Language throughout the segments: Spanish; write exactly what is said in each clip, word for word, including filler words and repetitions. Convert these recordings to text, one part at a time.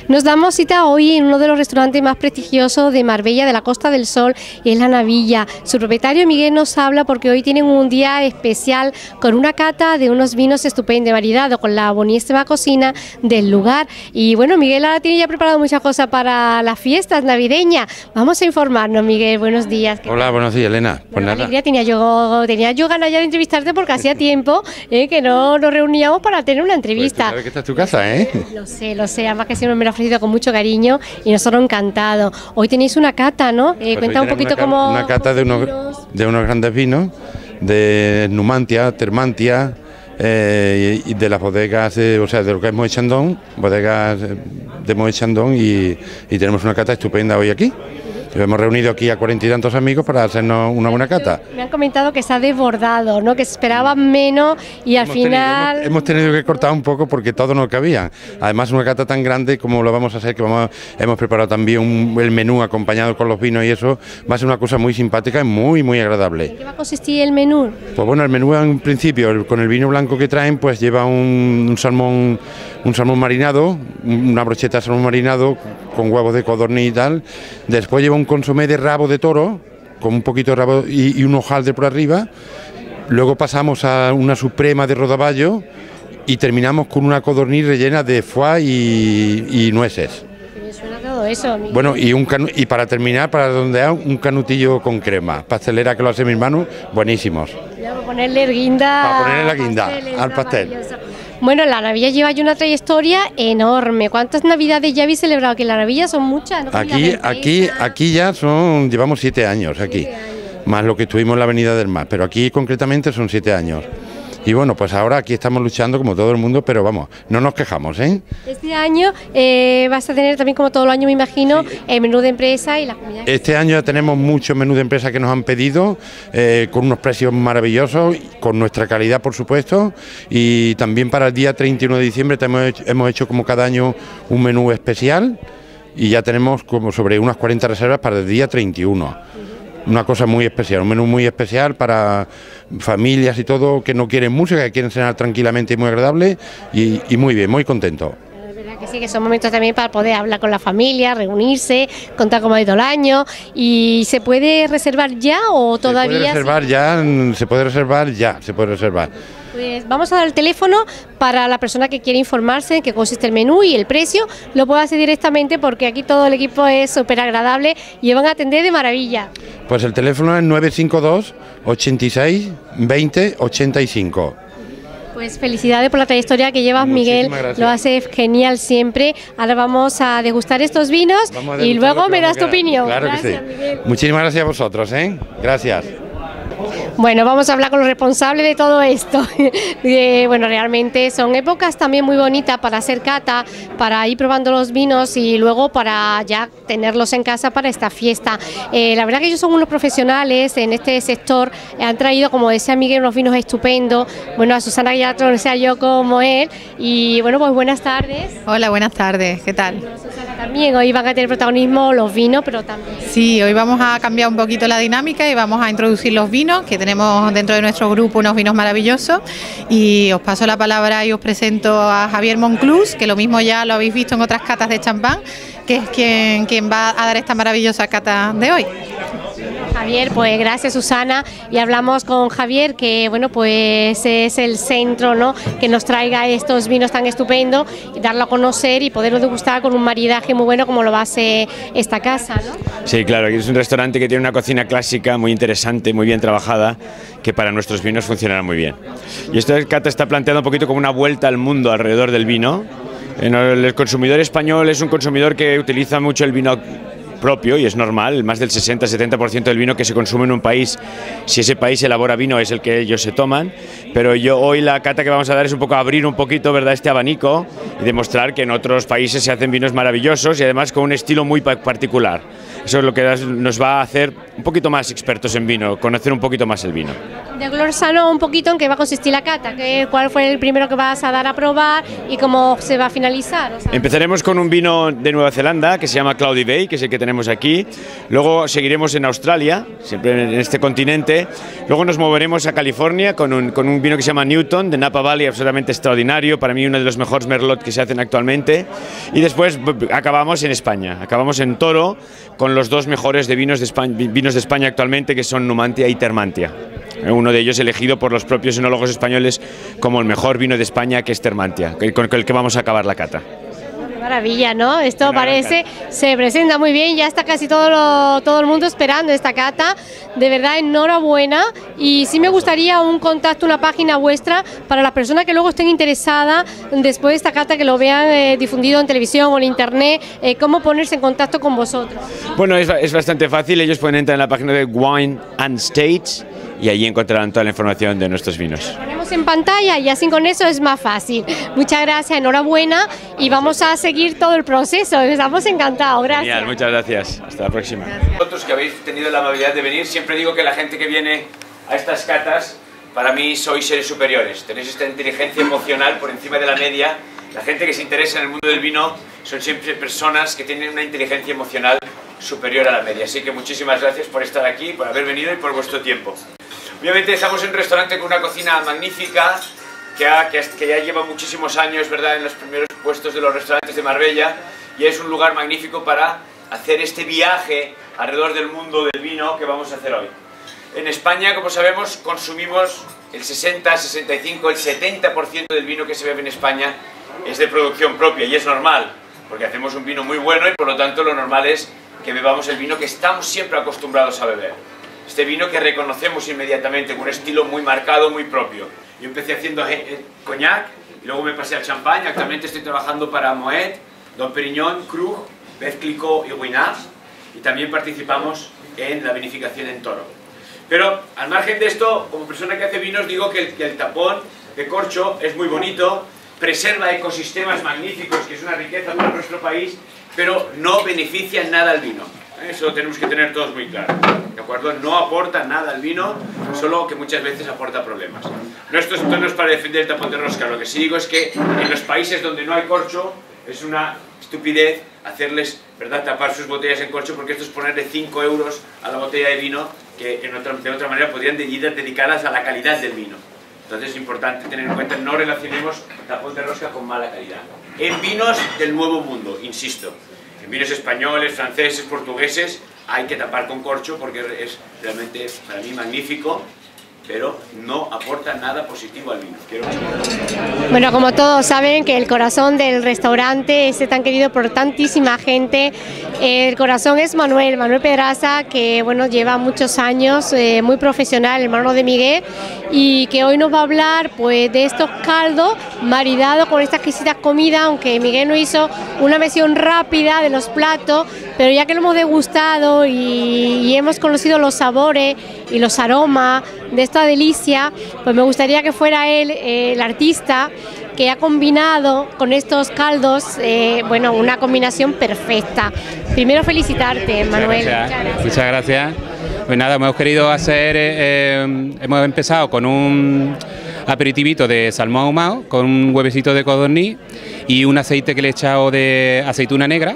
Nos damos cita hoy en uno de los restaurantes más prestigiosos de Marbella, de la Costa del Sol, y es La Navilla. Su propietario Miguel nos habla porque hoy tienen un día especial con una cata de unos vinos estupendos, variedad, con la bonísima cocina del lugar. Y bueno, Miguel ahora tiene ya preparado muchas cosas para las fiestas navideñas. Vamos a informarnos, Miguel. Buenos días. Hola, buenos días, Elena. Pues bueno, nada. Alegría, tenía yo, tenía yo ganas ya de entrevistarte porque hacía tiempo eh, que no nos reuníamos para tener una entrevista. Pues tú sabes que esta es tu casa, ¿eh? Lo sé, lo sé, además que siempre me lo ha ofrecido con mucho cariño y nosotros encantados. Hoy tenéis una cata, ¿no? Eh, Pues cuenta un poquito una, cómo... Una cata de unos, de unos grandes vinos, de Numantia, Termantia, eh, y de las bodegas, eh, o sea, de lo que es Moët Chandon, bodegas de Moët Chandon, y, y tenemos una cata estupenda hoy aquí. Hemos reunido aquí a cuarenta y tantos amigos para hacernos una buena cata. Me han comentado que se ha desbordado, ¿no? Que se esperaban menos y al hemos final... Tenido, hemos, hemos tenido que cortar un poco porque todo no cabía. Además, una cata tan grande como lo vamos a hacer, que vamos, hemos preparado también un, el menú acompañado con los vinos y eso, va a ser una cosa muy simpática y muy, muy agradable. ¿En qué va a consistir el menú? Pues bueno, el menú en principio, con el vino blanco que traen, pues lleva un, un salmón un salmón marinado, una brocheta de salmón marinado con huevos de codorniz y tal. Después lleva un consomé de rabo de toro, con un poquito de rabo y, y un hojaldre por arriba. Luego pasamos a una suprema de rodaballo y terminamos con una codorniz rellena de foie y, y nueces. Me suena todo eso. Miguel. Bueno, y, un canu y para terminar, para redondear, un canutillo con crema. Pastelera que lo hace mi hermano, buenísimos. Ya, para ponerle guinda... Para ponerle la guinda pastel, al pastel. Bueno, La Navilla lleva ya una trayectoria enorme. ¿Cuántas navidades ya habéis celebrado aquí en La Navilla? Son muchas, ¿no? Aquí, aquí, aquí ya son, llevamos siete años aquí, siete años. Más lo que estuvimos en la Avenida del Mar, pero aquí concretamente son siete años. Y bueno, pues ahora aquí estamos luchando como todo el mundo, pero vamos, no nos quejamos, ¿eh? Este año eh, vas a tener también, como todo el año me imagino, sí, el menú de empresa y las comidas. Este año ya tenemos muchos menús de empresa que nos han pedido, eh, con unos precios maravillosos, con nuestra calidad por supuesto, y también para el día treinta y uno de diciembre hemos hecho, hemos hecho como cada año un menú especial y ya tenemos como sobre unas cuarenta reservas para el día treinta y uno. Una cosa muy especial, un menú muy especial para familias y todo, que no quieren música, que quieren cenar tranquilamente y muy agradable, y, y muy bien, muy contento. Es verdad que sí, que son momentos también para poder hablar con la familia, reunirse, contar cómo ha ido el año. ¿Y se puede reservar ya o todavía? Se puede reservar sí? ya, se puede reservar ya, se puede reservar. Pues vamos a dar el teléfono para la persona que quiere informarse en qué consiste el menú y el precio, lo puede hacer directamente porque aquí todo el equipo es súper agradable y van a atender de maravilla. Pues el teléfono es nueve cinco dos, ochenta y seis, veinte, ochenta y cinco. Pues felicidades por la trayectoria que llevas, Miguel, lo hace genial siempre. Ahora vamos a degustar estos vinos y luego me das tu opinión. Claro gracias, que sí. Miguel. Muchísimas gracias a vosotros, ¿eh? Gracias. Bueno, vamos a hablar con los responsables de todo esto. eh, bueno, realmente son épocas también muy bonitas para hacer cata, para ir probando los vinos y luego para ya tenerlos en casa para esta fiesta. Eh, la verdad que ellos son unos profesionales en este sector, eh, han traído, como decía Miguel, unos vinos estupendos. Bueno, a Susana ya conocía yo como él y bueno, pues buenas tardes. Hola, buenas tardes, ¿qué tal? Bueno, Susana, también hoy van a tener protagonismo los vinos, pero también... Sí, hoy vamos a cambiar un poquito la dinámica y vamos a introducir los vinos, que tenemos dentro de nuestro grupo unos vinos maravillosos, y os paso la palabra y os presento a Javier Monclús, que lo mismo ya lo habéis visto en otras catas de champán, que es quien, quien va a dar esta maravillosa cata de hoy. Javier, pues gracias Susana, y hablamos con Javier, que bueno, pues es el centro, ¿no?, que nos traiga estos vinos tan estupendos y darlo a conocer y poderlo degustar con un maridaje muy bueno como lo va a hacer esta casa, ¿no? Sí, claro, es un restaurante que tiene una cocina clásica muy interesante, muy bien trabajada, que para nuestros vinos funcionará muy bien. Y esta cata está planteada un poquito como una vuelta al mundo alrededor del vino. El consumidor español es un consumidor que utiliza mucho el vino propio, y es normal, más del sesenta a setenta por ciento del vino que se consume en un país, si ese país elabora vino, es el que ellos se toman. Pero yo hoy la cata que vamos a dar es un poco abrir un poquito, ¿verdad?, este abanico y demostrar que en otros países se hacen vinos maravillosos y además con un estilo muy particular. Eso es lo que nos va a hacer un poquito más expertos en vino, conocer un poquito más el vino. Desglósanos un poquito en qué va a consistir la cata, que, cuál fue el primero que vas a dar a probar y cómo se va a finalizar. O sea, empezaremos con un vino de Nueva Zelanda que se llama Cloudy Bay, que es el que tenemos tenemos aquí. Luego seguiremos en Australia, siempre en este continente. Luego nos moveremos a California con un, con un vino que se llama Newton, de Napa Valley, absolutamente extraordinario. Para mí uno de los mejores Merlot que se hacen actualmente. Y después acabamos en España, acabamos en Toro con los dos mejores de vinos de España, vinos de España actualmente, que son Numantia y Termantia. Uno de ellos elegido por los propios enólogos españoles como el mejor vino de España, que es Termantia, con el que vamos a acabar la cata. Qué maravilla, ¿no? Esto parece, se presenta muy bien, ya está casi todo, lo, todo el mundo esperando esta cata. De verdad, enhorabuena. Y sí me gustaría un contacto, una página vuestra para las personas que luego estén interesadas después de esta cata, que lo vean eh, difundido en televisión o en internet, eh, cómo ponerse en contacto con vosotros. Bueno, es, es bastante fácil, ellos pueden entrar en la página de Wine and States y allí encontrarán toda la información de nuestros vinos. Lo ponemos en pantalla y así con eso es más fácil. Muchas gracias, enhorabuena, y vamos a seguir todo el proceso. Estamos encantados, gracias. Genial, muchas gracias. Hasta la próxima. Vosotros que habéis tenido la amabilidad de venir, siempre digo que la gente que viene a estas catas, para mí sois seres superiores. Tenéis esta inteligencia emocional por encima de la media. La gente que se interesa en el mundo del vino son siempre personas que tienen una inteligencia emocional superior a la media. Así que muchísimas gracias por estar aquí, por haber venido y por vuestro tiempo. Obviamente estamos en un restaurante con una cocina magnífica que, ha, que, que ya lleva muchísimos años, ¿verdad?, en los primeros puestos de los restaurantes de Marbella, y es un lugar magnífico para hacer este viaje alrededor del mundo del vino que vamos a hacer hoy. En España, como sabemos, consumimos el sesenta, sesenta y cinco, el setenta por ciento del vino que se bebe en España es de producción propia, y es normal, porque hacemos un vino muy bueno y por lo tanto lo normal es que bebamos el vino que estamos siempre acostumbrados a beber. Este vino que reconocemos inmediatamente, con un estilo muy marcado, muy propio. Yo empecé haciendo eh, coñac, y luego me pasé al champán. Actualmente estoy trabajando para Moet, Dom Perignon, Krug, Veuve Clicquot y Ruinart, y también participamos en la vinificación en Toro. Pero al margen de esto, como persona que hace vinos, digo que el, que el tapón de corcho es muy bonito, preserva ecosistemas magníficos, que es una riqueza para nuestro país, pero no beneficia en nada al vino. Eso lo tenemos que tener todos muy claro, ¿de acuerdo? No aporta nada al vino, solo que muchas veces aporta problemas. No, esto, esto no es para defender el tapón de rosca, lo que sí digo es que en los países donde no hay corcho es una estupidez hacerles, ¿verdad?, tapar sus botellas en corcho, porque esto es ponerle cinco euros a la botella de vino que en otra, de otra manera podrían ir dedicadas a la calidad del vino. Entonces es importante tener en cuenta, no relacionemos tapón de rosca con mala calidad. En vinos del Nuevo Mundo, insisto, en vinos españoles, franceses, portugueses, hay que tapar con corcho porque es realmente para mí magnífico, pero no aporta nada positivo al vino. Quiero... Bueno, como todos saben que el corazón del restaurante es tan querido por tantísima gente. El corazón es Manuel, Manuel Pedraza, que bueno, lleva muchos años, eh, muy profesional, hermano de Miguel, y que hoy nos va a hablar pues de estos caldos maridados con estas exquisitas comidas, aunque Miguel nos hizo una versión rápida de los platos, pero ya que lo hemos degustado y, y hemos conocido los sabores y los aromas de esta delicia, pues me gustaría que fuera él, eh, el artista, que ha combinado con estos caldos, eh, bueno, una combinación perfecta. Primero felicitarte, Manuel. Muchas gracias. Muchas gracias. Muchas gracias. Pues nada, hemos querido hacer, eh, eh, hemos empezado con un aperitivito de salmón ahumado, con un huevecito de codorniz y un aceite que le he echado de aceituna negra.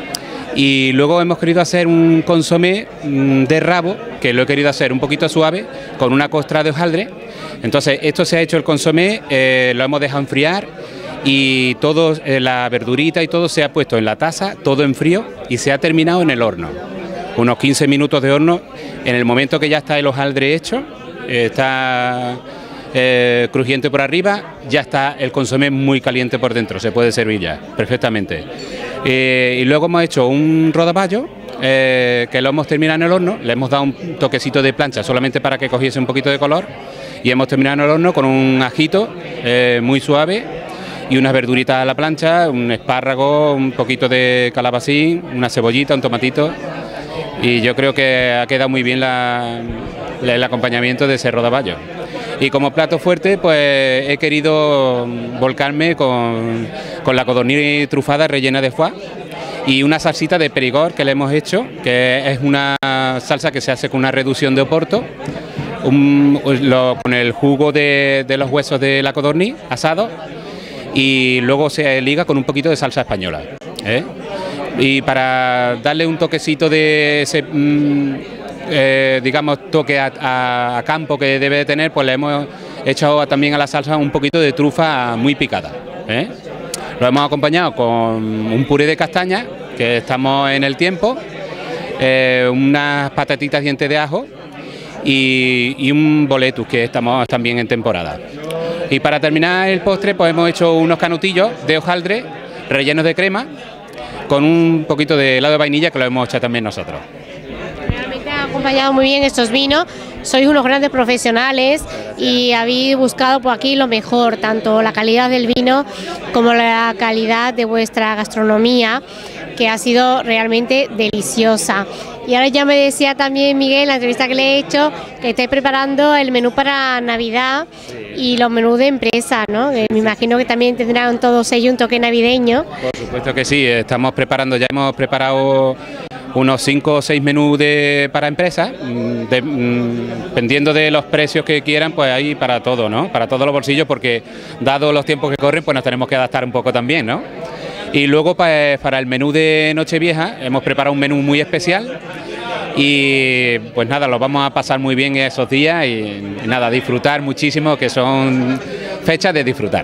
Y luego hemos querido hacer un consomé de rabo, que lo he querido hacer un poquito suave, con una costra de hojaldre. Entonces esto se ha hecho el consomé, eh, lo hemos dejado enfriar y todo, eh, la verdurita y todo se ha puesto en la taza, todo en frío, y se ha terminado en el horno. Unos quince minutos de horno. En el momento que ya está el hojaldre hecho, eh, está eh, crujiente por arriba, ya está el consomé muy caliente por dentro, se puede servir ya perfectamente. Eh, y luego hemos hecho un rodaballo eh, que lo hemos terminado en el horno, le hemos dado un toquecito de plancha solamente para que cogiese un poquito de color, y hemos terminado en el horno con un ajito eh, muy suave y unas verduritas a la plancha, un espárrago, un poquito de calabacín, una cebollita, un tomatito, y yo creo que ha quedado muy bien la, la, el acompañamiento de ese rodaballo. Y como plato fuerte, pues he querido volcarme con, con la codorniz trufada rellena de foie y una salsita de perigord que le hemos hecho, que es una salsa que se hace con una reducción de oporto, un, lo, con el jugo de, de los huesos de la codorniz asado, y luego se liga con un poquito de salsa española, ¿eh? Y para darle un toquecito de ese, mmm, eh, digamos, toque a, a, a campo que debe de tener, pues le hemos echado también a la salsa un poquito de trufa muy picada, ¿eh? Lo hemos acompañado con un puré de castaña, que estamos en el tiempo, eh, unas patatitas dientes de ajo y, y un boletus, que estamos también en temporada. Y para terminar el postre, pues hemos hecho unos canutillos de hojaldre rellenos de crema, con un poquito de helado de vainilla, que lo hemos hecho también nosotros. Realmente ha acompañado muy bien estos vinos, sois unos grandes profesionales y habéis buscado por aquí lo mejor, tanto la calidad del vino como la calidad de vuestra gastronomía, que ha sido realmente deliciosa. Y ahora ya me decía también Miguel, en la entrevista que le he hecho, que estáis preparando el menú para Navidad y los menús de empresa, ¿no? Que me imagino que también tendrán todos ellos un toque navideño. Por supuesto que sí, estamos preparando, ya hemos preparado unos cinco o seis menús de, para empresas, de, dependiendo de los precios que quieran, pues hay para todo, ¿no? Para todos los bolsillos, porque dado los tiempos que corren, pues nos tenemos que adaptar un poco también, ¿no? Y luego pues, para el menú de Nochevieja hemos preparado un menú muy especial y pues nada, lo vamos a pasar muy bien esos días y, y nada, disfrutar muchísimo, que son fechas de disfrutar.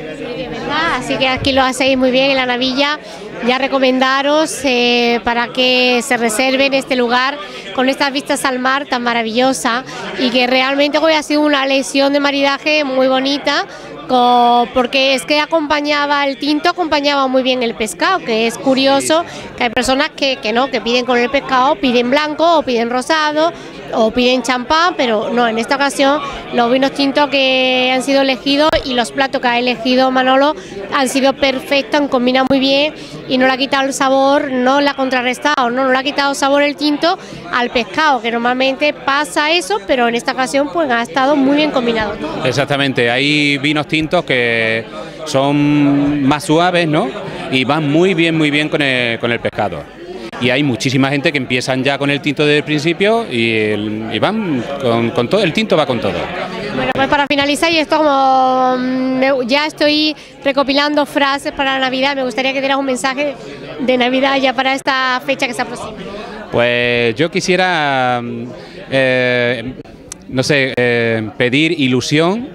Así que aquí lo hacéis muy bien en la Navilla. Ya recomendaros eh, para que se reserven este lugar con estas vistas al mar tan maravillosa, y que realmente hoy ha sido una lección de maridaje muy bonita, con, porque es que acompañaba el tinto, acompañaba muy bien el pescado, que es curioso que hay personas que, que no, que piden con el pescado, piden blanco o piden rosado o piden champán, pero no, en esta ocasión los vinos tintos que han sido elegidos y los platos que ha elegido Manolo han sido perfectos, han combinado muy bien y no le ha quitado el sabor, no le ha contrarrestado, no, no le ha quitado sabor el tinto al pescado, que normalmente pasa eso, pero en esta ocasión pues ha estado muy bien combinado todo. Exactamente, hay vinos tintos que son más suaves, ¿no? Y van muy bien, muy bien con el, con el pescado. Y hay muchísima gente que empiezan ya con el tinto desde el principio y, el, y van con, con todo, el tinto va con todo. Bueno, pues para finalizar, y esto como me, ya estoy recopilando frases para la Navidad, me gustaría que dieras un mensaje de Navidad ya para esta fecha que se aproxima. Pues yo quisiera, eh, no sé, eh, pedir ilusión,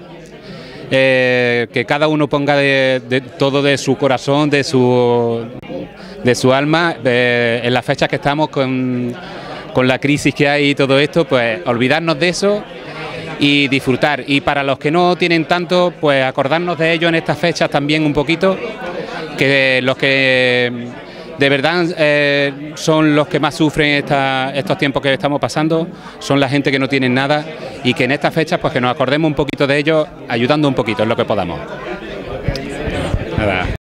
eh, que cada uno ponga de, de, todo de su corazón, de su... de su alma, eh, en las fechas que estamos con, con la crisis que hay y todo esto, pues olvidarnos de eso y disfrutar. Y para los que no tienen tanto, pues acordarnos de ello en estas fechas también un poquito, que los que de verdad eh, son los que más sufren esta, estos tiempos que estamos pasando, son la gente que no tienen nada, y que en estas fechas pues que nos acordemos un poquito de ellos, ayudando un poquito en lo que podamos. Nada.